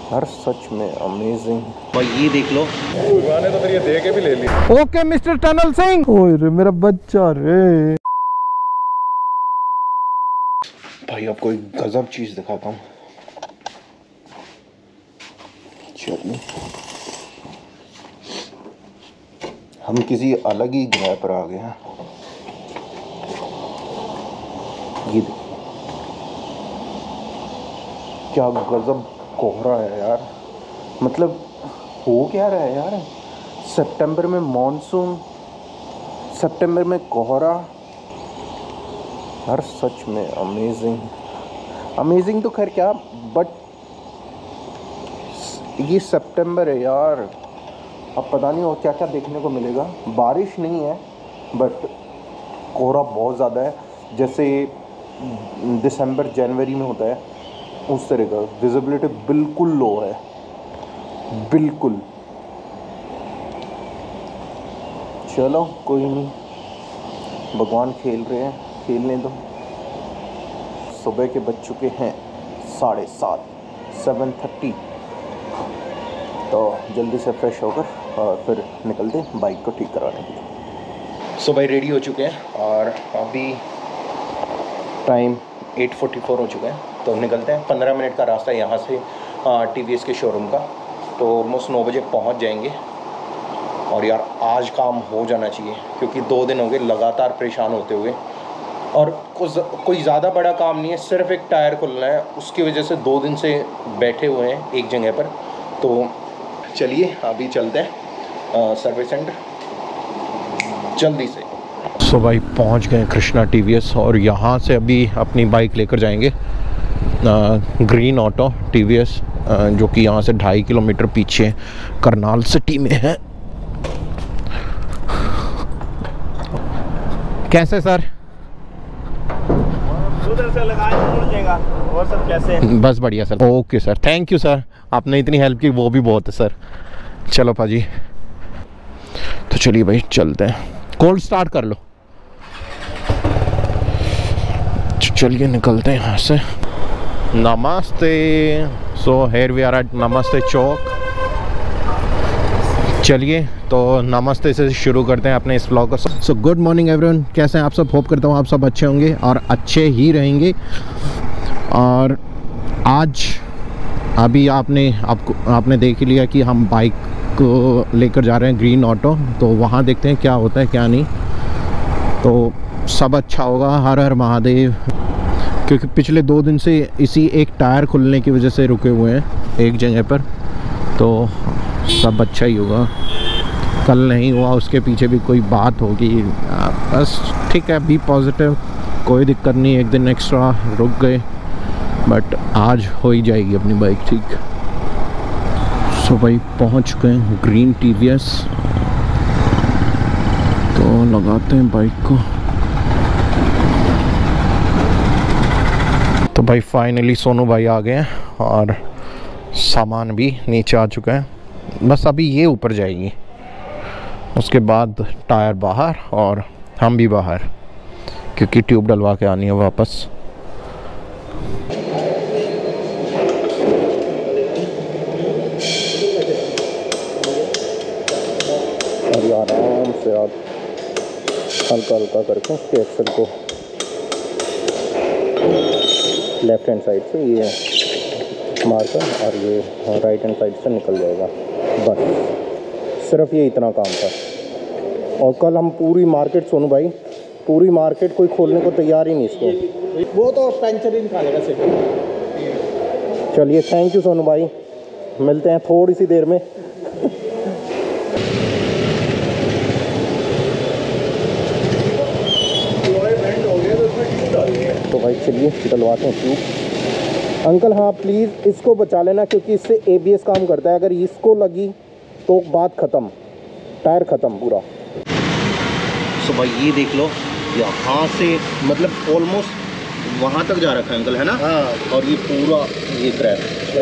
यार सच में अमेजिंग भाई, ये देख लो। ने तो फिर ये दे के भी ले ली। Okay mister Tunnel Singh. ओए रे मेरा बच्चा रे। भाई आपको एक गजब चीज दिखाता हूँ। चलिए, हम किसी अलग ही ग्रह पर आ गए हैं। ये क्या गजब कोहरा है यार। मतलब हो क्या रहा है यार। सितंबर में मॉनसून, सितंबर में कोहरा। यार सच में अमेजिंग। अमेजिंग तो खैर क्या, बट ये सितंबर है यार। अब पता नहीं और क्या क्या देखने को मिलेगा। बारिश नहीं है बट कोहरा बहुत ज़्यादा है, जैसे दिसंबर जनवरी में होता है उस तरह का। विजिबिलिटी बिल्कुल लो है, बिल्कुल। चलो कोई नहीं, भगवान खेल रहे हैं, खेलने दो। सुबह के बज चुके हैं 7:30, 7:30। तो जल्दी से फ्रेश होकर और फिर निकलते हैं बाइक को ठीक करवाने के लिए। सो भाई रेडी हो चुके हैं और अभी टाइम 8:44 हो चुका है। तो निकलते हैं। 15 मिनट का रास्ता है यहाँ से TVS के शोरूम का। तो ऑलमोस्ट 9 बजे पहुँच जाएंगे। और यार आज काम हो जाना चाहिए, क्योंकि 2 दिन हो गए लगातार परेशान होते हुए। और कोई ज़्यादा बड़ा काम नहीं है, सिर्फ एक टायर खुलना है। उसकी वजह से 2 दिन से बैठे हुए हैं एक जगह पर। तो चलिए अभी चलते हैं सर्विस सेंटर जल्दी से। सो भाई पहुंच गए कृष्णा TVS और यहाँ से अभी अपनी बाइक लेकर जाएंगे ग्रीन ऑटो TVS, जो कि यहाँ से 2.5 किलोमीटर पीछे करनाल सिटी में है। कैसे सर? उधर से लगाए मुड़ जाएगा। और सब कैसे? बस बढ़िया sir. Okay sir, thank you sir, आपने इतनी हेल्प की वो भी बहुत है सर। चलो पाजी, तो चलिए भाई चलते हैं। कोल्ड स्टार्ट कर लो। चलिए निकलते हैं यहाँ से। नमस्ते। So here we are at Namaste Chowk. चलिए तो नमस्ते से शुरू करते हैं अपने इस व्लॉग को। सो गुड मॉर्निंग एवरीवन, कैसे हैं आप सब? होप करता हूँ आप सब अच्छे होंगे और अच्छे ही रहेंगे। और आज अभी आपने देख ही लिया कि हम बाइक को लेकर जा रहे हैं ग्रीन ऑटो। तो वहाँ देखते हैं क्या होता है क्या नहीं। तो सब अच्छा होगा। हर हर महादेव। क्योंकि पिछले 2 दिन से इसी एक टायर खुलने की वजह से रुके हुए हैं एक जगह पर। तो सब अच्छा ही होगा। कल नहीं हुआ उसके पीछे भी कोई बात होगी। बस ठीक है, बी पॉजिटिव, कोई दिक्कत नहीं। एक दिन एक्स्ट्रा रुक गए बट आज हो ही जाएगी अपनी बाइक ठीक। सो भाई पहुंच गए ग्रीन TVS। तो लगाते हैं बाइक को। तो भाई फाइनली सोनू भाई आ गए हैं और सामान भी नीचे आ चुका है। बस अभी ये ऊपर जाएगी, उसके बाद टायर बाहर और हम भी बाहर, क्योंकि ट्यूब डलवा के आनी है वापस। और आराम से आप हल्का हल्का करके उसके एक्सल को लेफ्ट हैंड साइड से ये मारकर और ये राइट हैंड साइड से निकल जाएगा। बस सिर्फ ये इतना काम था। और कल हम पूरी मार्केट, सोनू भाई पूरी मार्केट कोई खोलने को तैयार ही नहीं इसको। वो तो पंचर ही निकालेगा सिर्फ। चलिए थैंक यू सोनू भाई, मिलते हैं थोड़ी सी देर में। तो भाई चलिए डलवाते हैं ट्यूब। अंकल हाँ प्लीज़ इसको बचा लेना, क्योंकि इससे ABS काम करता है। अगर इसको लगी तो बात ख़त्म, टायर ख़त्म पूरा। सो भाई ये देख लो, यहाँ से मतलब ऑलमोस्ट वहाँ तक जा रखा है अंकल, है ना? हाँ। और ये पूरा ये क्रैक,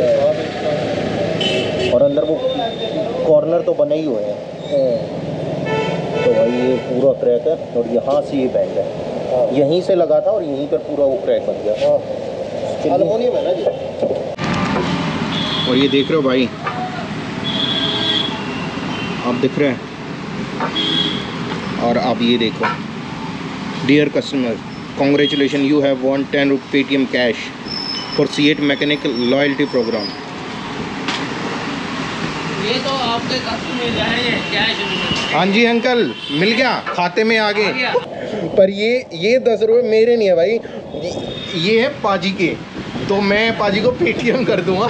और अंदर वो कॉर्नर तो बने ही हुए हैं। तो भाई ये पूरा क्रैक है और यहाँ से ये बैंड है। यहीं से लगा था और यहीं पर पूरा वो क्रैक बन गया। एल्युमिनियम है ना जी। और ये देख रहे हो भाई, आप दिख रहे हैं। और आप ये देखो, dear customer, congratulation, you have won 10 रुपये Paytm cash for C8 mechanic loyalty program. ये तो आपके खाते में जाएंगे कैश। हाँ जी अंकल, मिल गया, खाते में आ गए। पर ये 10 रुपये मेरे नहीं है भाई, ये है पाजी के, तो मैं पाजी को पेटीएम कर दूंगा।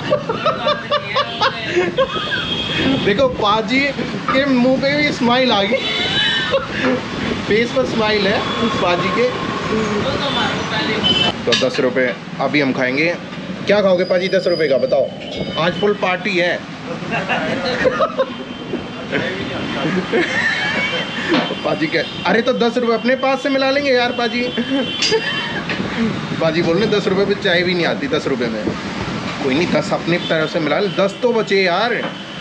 देखो पाजी के मुंह पे भी स्माइल आ गई, फेस पर स्माइल है पाजी के। तो 10 रुपये अभी हम खाएंगे। क्या खाओगे पाजी 10 रुपये का, बताओ? आज फुल पार्टी है। पाजी के, अरे तो 10 रुपये अपने पास से मिला लेंगे यार पाजी। पाजी बोल रहे 10 रुपये पे चाय भी नहीं आती 10 रुपये में। कोई नहीं, 10 अपनी तरफ से मिला ले, 10 तो बचे यार।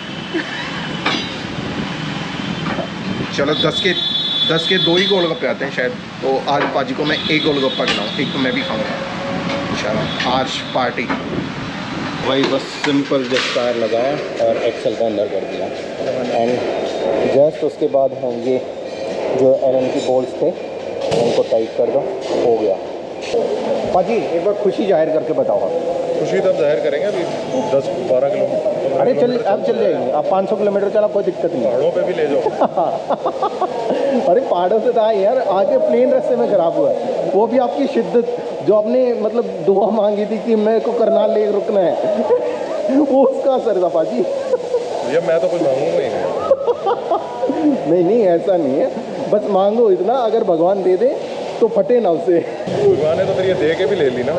चलो 10 के 2 ही गोलगप्पे आते हैं शायद, तो आज पाजी को मैं 1 गोलगप्पा खिलाऊँ, 1 तो मैं भी खाऊँगा इंशाल्लाह। आज पार्टी भाई, बस सिंपल जस्ट टायर लगाया और एक्सेल को अंदर कर दिया, एंड जस्ट उसके बाद हम ये जो एलन की बोल्ट्स थे उनको टाइट कर दो, हो गया। पाजी एक बार खुशी जाहिर करके बताओ। खुशी तब जाहिर करेंगे, अभी 10-12 किलोमीटर। अरे चल, अब चल जाएंगे, अब 500 किलोमीटर चला, कोई दिक्कत नहीं। पहाड़ों पे भी ले जाओ। अरे पहाड़ों से तो आए यार, आगे प्लेन रास्ते में ख़राब हुआ है, वो भी आपकी शिद्दत, जो आपने मतलब दुआ मांगी थी कि मेरे को करनाल ले रुकना है, वो उसका असर था पाजी। ये मैं तो कुछ मांगूंगा ही नहीं। नहीं ऐसा नहीं है, बस मांगो इतना, अगर भगवान दे दे तो फटे ना उससे। भगवान ने तो फिर ये दे के भी ले ली ना।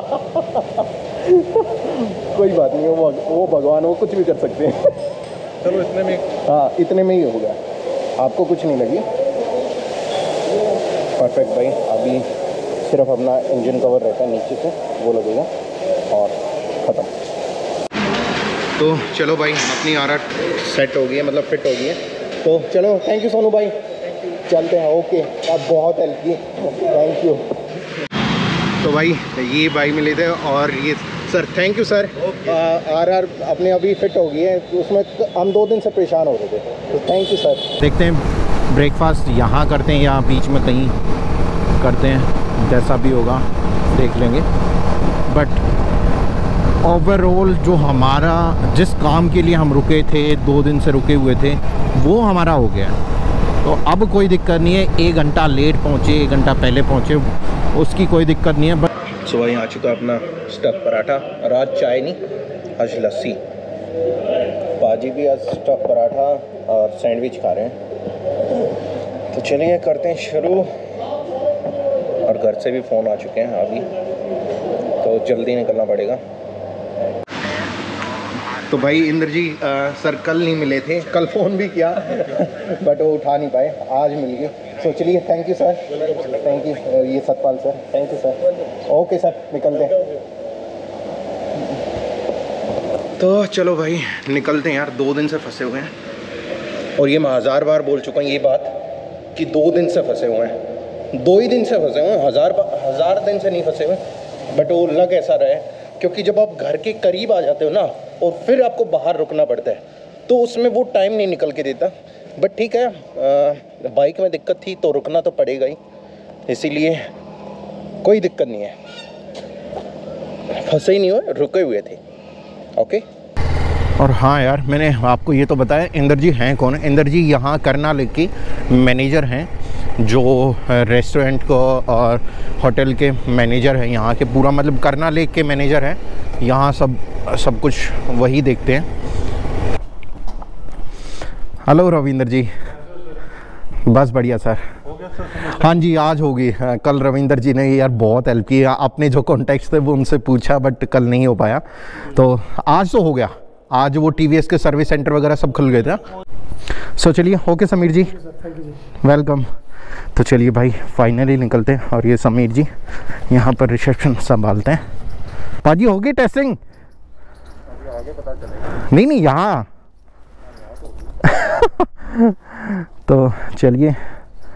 कोई बात नहीं, वो भगवान वो कुछ भी कर सकते हैं। चलो इतने में, हाँ इतने में ही हो गया, आपको कुछ नहीं लगी। परफेक्ट भाई, अभी सिर्फ अपना इंजन कवर रहता है नीचे से, वो लगेगा और ख़त्म। तो चलो भाई, अपनी RR सेट हो गई है, मतलब फिट हो गई है। तो चलो, थैंक यू सोनू भाई, चलते हैं। ओके, आप बहुत हेल्प की, थैंक यू। तो भाई ये भाई मिले थे, और ये sir, thank you sir. RR अपने अभी फिट हो गई है, उसमें हम 2 दिन से परेशान हो रहे थे, तो थैंक यू सर। देखते हैं ब्रेकफास्ट यहाँ करते हैं या बीच में कहीं करते हैं, जैसा भी होगा देख लेंगे। बट ओवरऑल जो हमारा जिस काम के लिए हम रुके थे, 2 दिन से रुके हुए थे, वो हमारा हो गया। तो अब कोई दिक्कत नहीं है, 1 घंटा लेट पहुँचे, 1 घंटा पहले पहुँचे, उसकी कोई दिक्कत नहीं है। बट सुबह ही आ चुका अपना स्टफ पराठा, और आज चाय नहीं, आज लस्सी। पाजी भी आज स्टफ पराठा और सैंडविच खा रहे हैं। तो चलिए करते हैं शुरू। और घर से भी फ़ोन आ चुके हैं अभी, तो जल्दी निकलना पड़ेगा। तो भाई इंद्र जी सर कल नहीं मिले थे, कल फ़ोन भी किया बट वो उठा नहीं पाए, आज मिल गए। तो चलिए, thank you sir, thank you. ये Satpal sir, thank you sir. Okay sir, निकलते हैं। तो चलो भाई निकलते हैं यार, 2 दिन से फंसे हुए हैं, और ये मैं 1000 बार बोल चुका हूँ ये बात कि 2 दिन से फंसे हुए हैं, 2 ही दिन से फंसे हुए हैं, 1000 दिन से नहीं फंसे हुए। बट वो लग ऐसा रहा है क्योंकि जब आप घर के करीब आ जाते हो ना, और फिर आपको बाहर रुकना पड़ता है, तो उसमें वो टाइम नहीं निकल के देता। बट ठीक है, बाइक में दिक्कत थी तो रुकना तो पड़ेगा ही, इसीलिए कोई दिक्कत नहीं है, फंसे ही नहीं हुए, रुके हुए थे। ओके। और हाँ यार, मैंने आपको ये तो बताया इंदर जी हैं कौन है। इंदर जी यहाँ करनाल के मैनेजर हैं, जो रेस्टोरेंट को और होटल के मैनेजर हैं यहाँ के, पूरा मतलब करनाल लेक के मैनेजर हैं यहाँ, सब कुछ वही देखते हैं। हेलो रविंदर जी। बस बढ़िया सर। हाँ जी, आज होगी। कल रविंदर जी ने यार बहुत हेल्प की, अपने जो कॉन्टैक्ट्स थे वो उनसे पूछा, बट कल नहीं हो पाया, तो आज तो हो गया। आज वो TVS के सर्विस सेंटर वगैरह सब खुल गए थे। सो चलिए, ओके समीर जी, वेलकम। तो चलिए भाई फाइनली निकलते हैं, और ये समीर जी यहाँ पर रिसेप्शन संभालते हैं। पाजी हो गई टेस्टिंग? आगे पता चलेगा। नहीं यहाँ तो चलिए।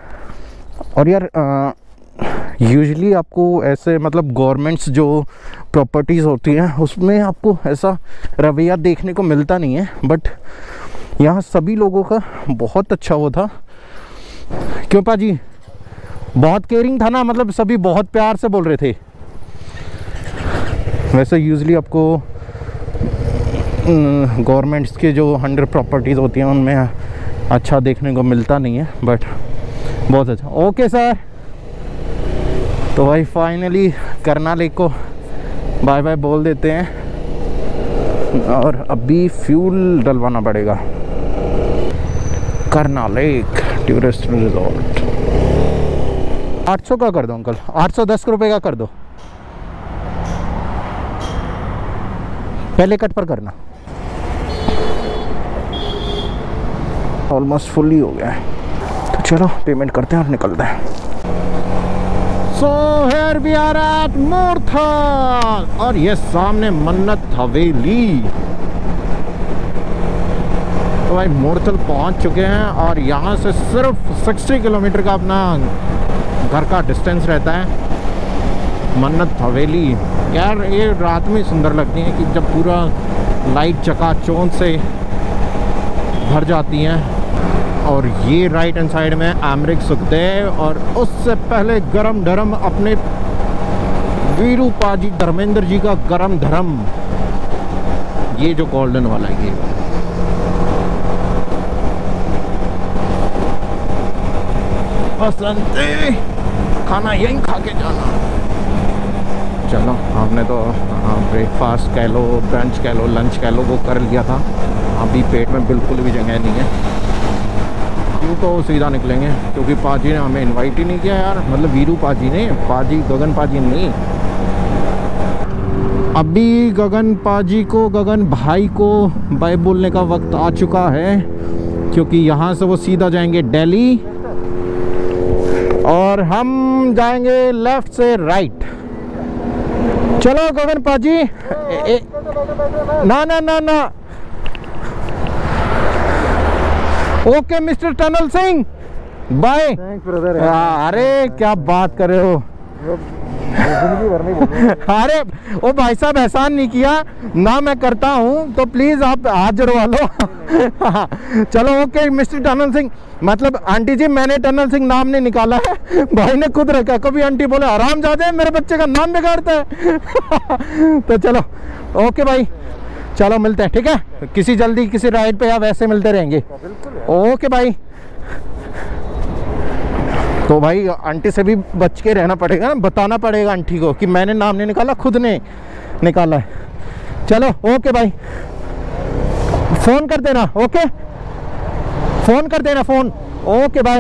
और यार यूजुअली आपको ऐसे मतलब गवर्नमेंट्स जो प्रॉपर्टीज़ होती हैं उसमें आपको ऐसा रवैया देखने को मिलता नहीं है, बट यहाँ सभी लोगों का बहुत अच्छा वो था। क्यों पाजी? बहुत केयरिंग था ना, मतलब सभी बहुत प्यार से बोल रहे थे। वैसे यूजली आपको गवर्नमेंट्स के जो 100 प्रॉपर्टीज़ होती हैं उनमें अच्छा देखने को मिलता नहीं है, बट बहुत अच्छा। ओके सर, तो भाई फाइनली करनाल लेक को बाय बाय बोल देते हैं और अभी फ्यूल डलवाना पड़ेगा। करनाल लेक टूरिस्ट रिजॉर्ट 800 का कर दो अंकल, 810 रुपये का कर दो। पहले कट पर करना। ऑलमोस्ट फुली हो गया है, तो चलो पेमेंट करते हैं और निकलते हैं। So here we are at Murthal और ये सामने मन्नत हवेली। तो भाई मूर्थल पहुंच चुके हैं और यहाँ से सिर्फ 60 किलोमीटर का अपना घर का डिस्टेंस रहता है मन्नत हवेली। यार ये रात में सुंदर लगती है कि जब पूरा लाइट चकाचौंध से भर जाती हैं। और ये राइट हैंड साइड में अमृत सुखदेव और उससे पहले गरम धर्म अपने वीरूपाजी धर्मेंद्र जी का गरम धर्म, ये जो गोल्डन वाला है ये बसंती खाना यहीं खा के जाना। चलो हमने तो ब्रेकफास्ट कह लो, ब्रंच कह लो, लंच कह लो, वो कर लिया था। अभी पेट में बिल्कुल भी जगह नहीं है, क्यों तो सीधा निकलेंगे क्योंकि पाजी ने हमें इनवाइट ही नहीं किया यार, मतलब वीरू पाजी ने, पाजी गगन पाजी नहीं। अभी गगन पाजी को, गगन भाई को बाय बोलने का वक्त आ चुका है क्योंकि यहाँ से वो सीधा जाएंगे दिल्ली और हम जाएंगे लेफ्ट से राइट। चलो गगन पाजी, ना ना ना ना, okay mister Tunnel Singh, bye. अरे क्या बात कर रहे हो? अरे ओ भाई साहब, एहसान नहीं किया ना, मैं करता हूँ तो प्लीज आप हाथ जुड़वा लो। चलो ओके मिस्टर टनल सिंह, मतलब आंटी जी मैंने टनल सिंह नाम नहीं निकाला है, भाई ने खुद रखा। कभी आंटी बोले आराम जाते मेरे बच्चे का नाम बिगाड़ता है। तो चलो ओके भाई, चलो मिलते हैं, ठीक है? किसी जल्दी किसी राइड पे या वैसे मिलते रहेंगे। ओके भाई। तो भाई आंटी से भी बच के रहना पड़ेगा ना, बताना पड़ेगा आंटी को कि मैंने नाम नहीं निकाला, खुद ने निकाला है। चलो ओके भाई, फोन कर देना। ओके फोन कर देना, फोन। Okay bye.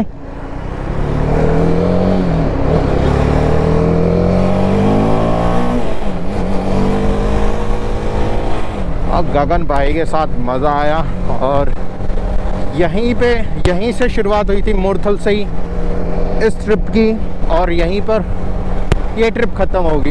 अब गगन भाई के साथ मज़ा आया और यहीं से शुरुआत हुई थी मूर्थल से ही इस ट्रिप की, और यहीं पर ये ट्रिप ख़त्म होगी।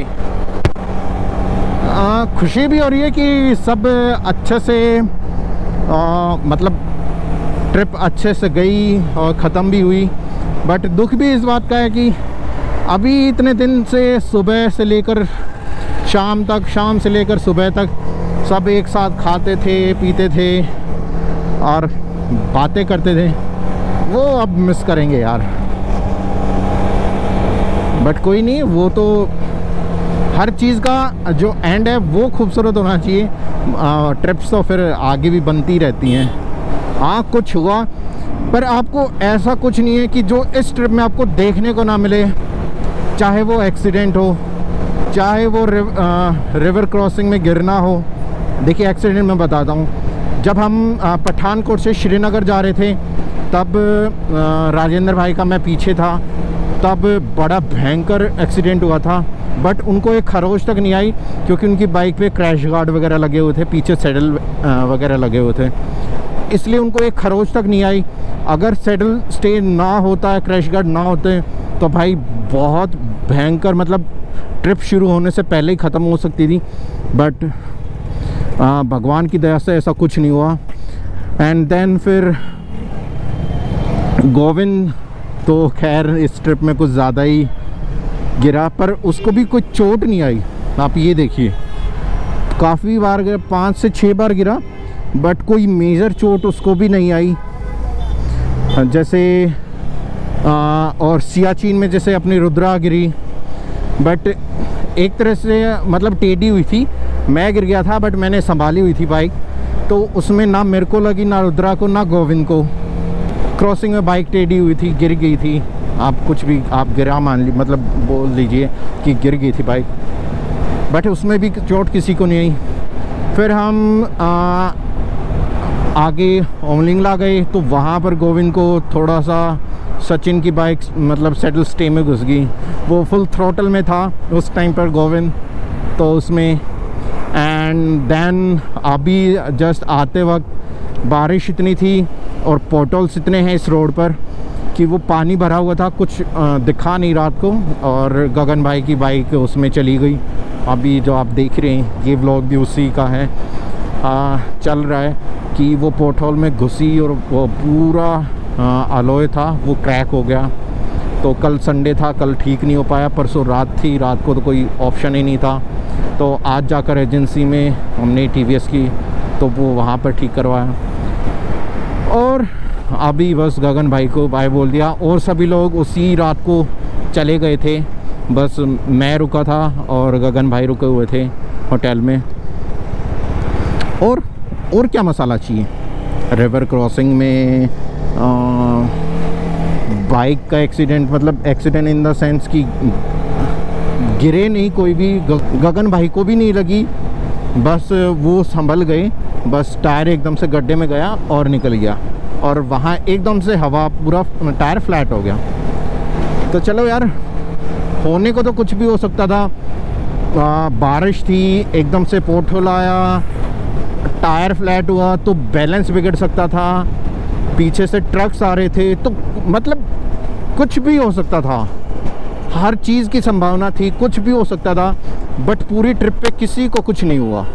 खुशी भी हो रही है कि सब अच्छे से मतलब ट्रिप अच्छे से गई और ख़त्म भी हुई, बट दुख भी इस बात का है कि अभी इतने दिन से सुबह से लेकर शाम तक, शाम से लेकर सुबह तक सब एक साथ खाते थे, पीते थे और बातें करते थे, वो अब मिस करेंगे यार। बट कोई नहीं, वो तो हर चीज़ का जो एंड है वो खूबसूरत होना चाहिए। ट्रिप्स तो फिर आगे भी बनती रहती हैं। हाँ कुछ हुआ, पर आपको ऐसा कुछ नहीं है कि जो इस ट्रिप में आपको देखने को ना मिले, चाहे वो एक्सीडेंट हो, चाहे वो रिवर क्रॉसिंग में गिरना हो। देखिए एक्सीडेंट मैं बताता हूँ, जब हम पठानकोट से श्रीनगर जा रहे थे तब राजेंद्र भाई का मैं पीछे था, तब बड़ा भयंकर एक्सीडेंट हुआ था, बट उनको एक खरोच तक नहीं आई क्योंकि उनकी बाइक पे क्रैश गार्ड वगैरह लगे हुए थे, पीछे सैडल वगैरह लगे हुए थे, इसलिए उनको एक खरोच तक नहीं आई। अगर सैडल स्टे ना होता है, क्रैश गार्ड ना होते तो भाई बहुत भयंकर, मतलब ट्रिप शुरू होने से पहले ही ख़त्म हो सकती थी। बट भगवान की दया से ऐसा कुछ नहीं हुआ। एंड देन फिर गोविंद तो खैर इस ट्रिप में कुछ ज़्यादा ही गिरा, पर उसको भी कोई चोट नहीं आई। आप ये देखिए, काफ़ी बार गिरा, 5 से 6 बार गिरा, बट कोई मेजर चोट उसको भी नहीं आई। जैसे और सियाचिन में जैसे अपनी रुद्रा गिरी, बट एक तरह से मतलब टेढ़ी हुई थी। मैं गिर गया था बट मैंने संभाली हुई थी बाइक, तो उसमें ना मेरे को लगी, ना रुद्रा को, ना गोविंद को। क्रॉसिंग में बाइक टेढ़ी हुई थी, गिर गई थी। आप कुछ भी आप गिरा मान ली, मतलब बोल लीजिए कि गिर गई थी बाइक, बट उसमें भी चोट किसी को नहीं आई। फिर हम आगे ओमलिंगला गए, तो वहाँ पर गोविंद को थोड़ा सा सचिन की बाइक मतलब सेटल स्टे में घुस गई। वो फुल थ्रोटल में था उस टाइम पर गोविंद, तो उसमें एंड देन अभी जस्ट आते वक्त बारिश इतनी थी और पोर्टल्स इतने हैं इस रोड पर कि वो पानी भरा हुआ था, कुछ दिखा नहीं रात को, और गगन भाई की बाइक उसमें चली गई। अभी जो आप देख रहे हैं ये व्लॉग भी उसी का है, चल रहा है कि वो पोर्टल में घुसी और वो पूरा अलॉय था वो क्रैक हो गया। तो कल संडे था, कल ठीक नहीं हो पाया। परसों रात थी, रात को तो कोई ऑप्शन ही नहीं था, तो आज जाकर एजेंसी में हमने TVS की, तो वो वहाँ पर ठीक करवाया। और अभी बस गगन भाई को बाय बोल दिया, और सभी लोग उसी रात को चले गए थे। बस मैं रुका था और गगन भाई रुके हुए थे होटल में। और क्या मसाला चाहिए। रिवर क्रॉसिंग में बाइक का एक्सीडेंट, मतलब एक्सीडेंट इन द सेंस कि गिरे नहीं कोई भी, गगन भाई को भी नहीं लगी, बस वो संभल गए, बस टायर एकदम से गड्ढे में गया और निकल गया, और वहाँ एकदम से हवा पूरा टायर फ्लैट हो गया। तो चलो यार, होने को तो कुछ भी हो सकता था। बारिश थी, एकदम से पोर्टल आया, टायर फ्लैट हुआ तो बैलेंस बिगड़ सकता था, पीछे से ट्रक्स आ रहे थे, तो मतलब कुछ भी हो सकता था, हर चीज़ की संभावना थी, कुछ भी हो सकता था। बट पूरी ट्रिप पे किसी को कुछ नहीं हुआ।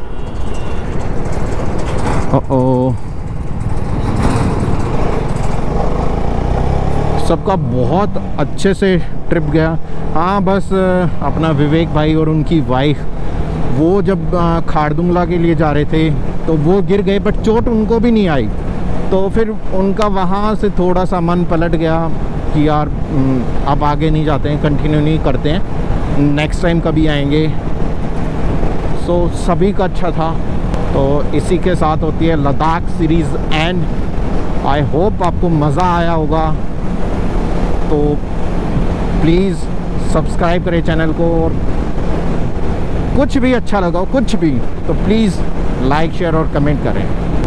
सबका बहुत अच्छे से ट्रिप गया। हाँ, बस अपना विवेक भाई और उनकी वाइफ, वो जब खारदुंगला के लिए जा रहे थे तो वो गिर गए, बट चोट उनको भी नहीं आई। तो फिर उनका वहाँ से थोड़ा सा मन पलट गया कि यार अब आगे नहीं जाते हैं, कंटिन्यू नहीं करते हैं, नेक्स्ट टाइम कभी आएंगे। सो सभी का अच्छा था। तो इसी के साथ होती है Ladakh series end. I hope आपको मज़ा आया होगा। तो प्लीज़ सब्सक्राइब करें चैनल को, और कुछ भी अच्छा लगा हो, कुछ भी, तो प्लीज़ लाइक शेयर और कमेंट करें।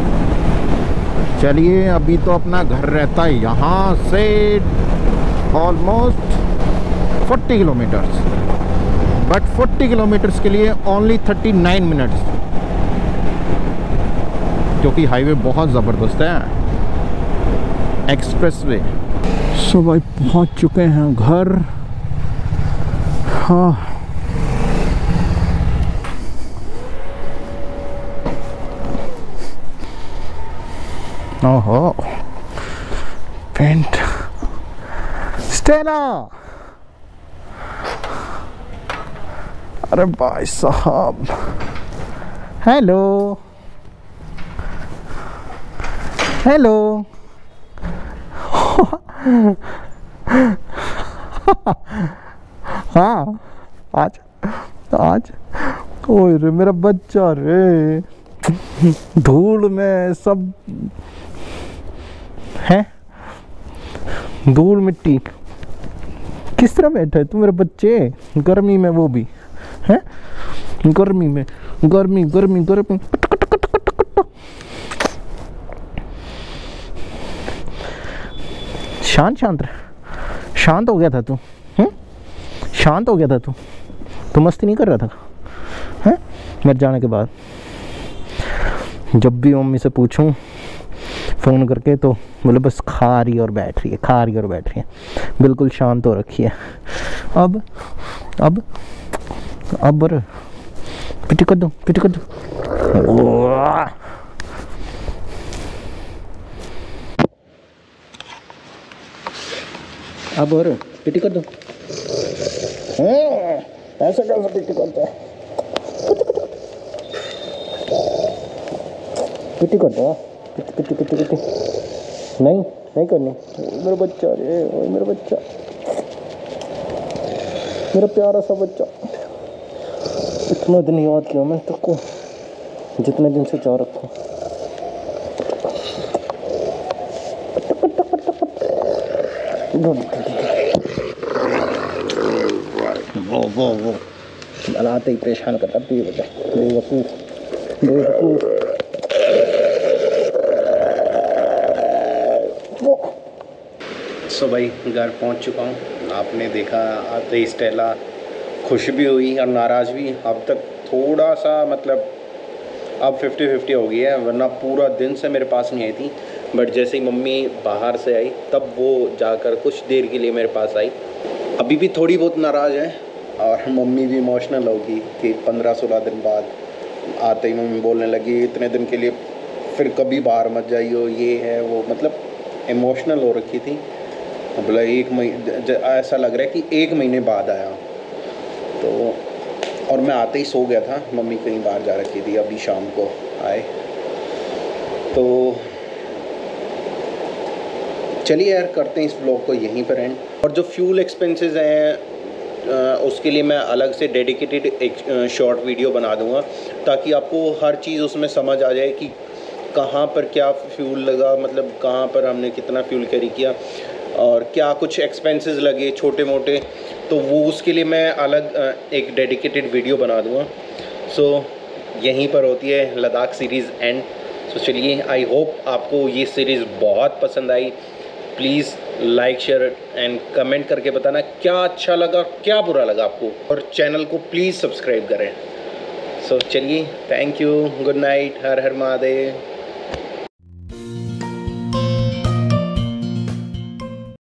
चलिए, अभी तो अपना घर रहता है यहाँ से ऑलमोस्ट 40 किलोमीटर्स, बट 40 किलोमीटर्स के लिए ओनली 39 मिनट्स, क्योंकि हाईवे बहुत ज़बरदस्त है, एक्सप्रेसवे। सो भाई पहुँच चुके हैं घर। हाँ, ओहो, पेंट स्टेला, अरे भाई साहब, हेलो हेलो। हाँ, आज ओए रे मेरा बच्चा रे, धूल में सब है, धूल मिट्टी, किस तरह बैठा है तू मेरे बच्चे, गर्मी में, वो भी है गर्मी में, गर्मी गर्मी गर्मी। शांत हो गया था तू, शांत हो गया था तू मस्ती नहीं कर रहा था, हैं? मर जाने के बाद जब भी मम्मी से पूछूं फ़ोन करके तो बोले बस खा रही और बैठ रही है, खा रही और बैठ रही है, बिल्कुल शांत हो रखी है। अब पिटी कर दो, पिटी कर दो। अब और पिटी कर दो। ऐसा कैसा पिटी करता है। पिट्टी कर दो, पिट्टी पिट्टी पिट्टी। नहीं करनी। ओए मेरा बच्चा रे, ओए मेरा बच्चा, मेरा प्यारा सा बच्चा। इतना दिन याद किया मैं तक को, जितने दिन से चाह रखा। वो बनाते ही परेशान करता बेवकूफ़। सो भाई घर पहुंच चुका हूँ। आपने देखा आते ही स्टेला खुश भी हुई और नाराज़ भी। अब तक थोड़ा सा मतलब अब 50-50 हो गई है, वरना पूरा दिन से मेरे पास नहीं आई थी। बट जैसे ही मम्मी बाहर से आई तब वो जाकर कुछ देर के लिए मेरे पास आई। अभी भी थोड़ी बहुत नाराज़ है और मम्मी भी इमोशनल होगी कि 15-16 दिन बाद आते ही मम्मी बोलने लगी इतने दिन के लिए फिर कभी बाहर मत जाइयो, ये है वो, मतलब इमोशनल हो रखी थी। बोला 1 महीने, ऐसा लग रहा है कि 1 महीने बाद आया। तो और मैं आते ही सो गया था, मम्मी कहीं बाहर जा रखी थी, अभी शाम को आए। तो चलिए यार करते हैं इस व्लॉग को यहीं पर एंड। और जो फ्यूल एक्सपेंसेस हैं उसके लिए मैं अलग से डेडिकेटेड एक शॉर्ट वीडियो बना दूंगा, ताकि आपको हर चीज़ उसमें समझ आ जाए कि कहाँ पर क्या फ्यूल लगा, मतलब कहाँ पर हमने कितना फ्यूल कैरी किया और क्या कुछ एक्सपेंसेस लगे छोटे मोटे। तो वो उसके लिए मैं अलग एक डेडिकेटेड वीडियो बना दूंगा। सो यहीं पर होती है लद्दाख सीरीज़ एंड। सो चलिए, आई होप आपको ये सीरीज़ बहुत पसंद आई। Please like share and comment करके बताना क्या अच्छा लगा क्या बुरा लगा आपको, और चैनल को प्लीज़ सब्सक्राइब करें। सो चलिए, थैंक यू, गुड नाइट, हर हर महादेव।